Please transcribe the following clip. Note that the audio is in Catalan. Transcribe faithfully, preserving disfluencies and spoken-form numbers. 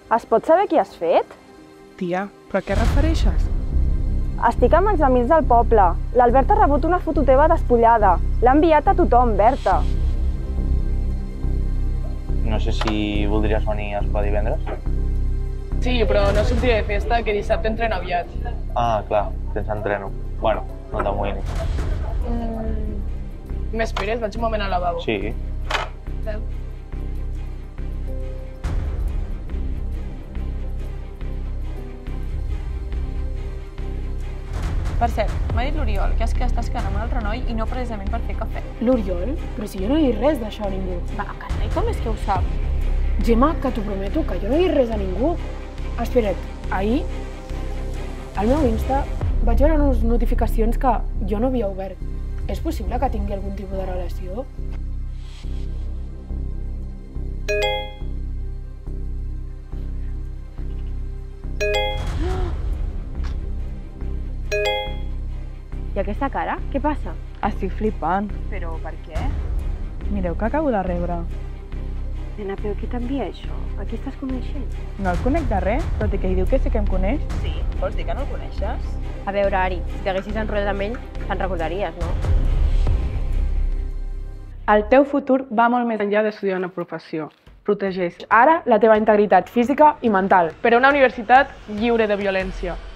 Es pot saber qui has fet? Tia, però a què refereixes? Estic amb els amics del poble. L'Albert ha rebut una foto teva despullada. L'ha enviat a tothom, Berta. No sé si voldries venir a sopar divendres. Sí, però no sortiré de festa, que dissabte entreno aviat. Ah, clar, tens entreno. Bueno, no t'amoïnis. Mm... M'esperes? Vaig un moment al lavabo. Sí. Adéu. Per cert, m'ha dit l'Oriol que és que estàs quedant amb un altre noi i no precisament per fer cafè. L'Oriol? Però si jo no he dit res d'això a ningú. Va, carai, com és que ho sap? Gemma, que t'ho prometo, que jo no he dit res a ningú. Espera't, ahir, al meu Insta, vaig veure unes notificacions que jo no havia obert. És possible que tingui algun tipus de relació? I aquesta cara? Què passa? Estic flipant. Però per què? Mireu que acabo de rebre. Nena, però qui t'envia això? A qui estàs coneixent? No el conec de res, tot i que ell diu que sí que em coneix. Sí? Vols dir que no el coneixes? A veure, Ari, si t'haguessis enrotllat amb ell, te'n recordaries, no? El teu futur va molt més enllà d'estudiar una professió. Protegeix Ara, la teva integritat física i mental. Per a una universitat lliure de violència.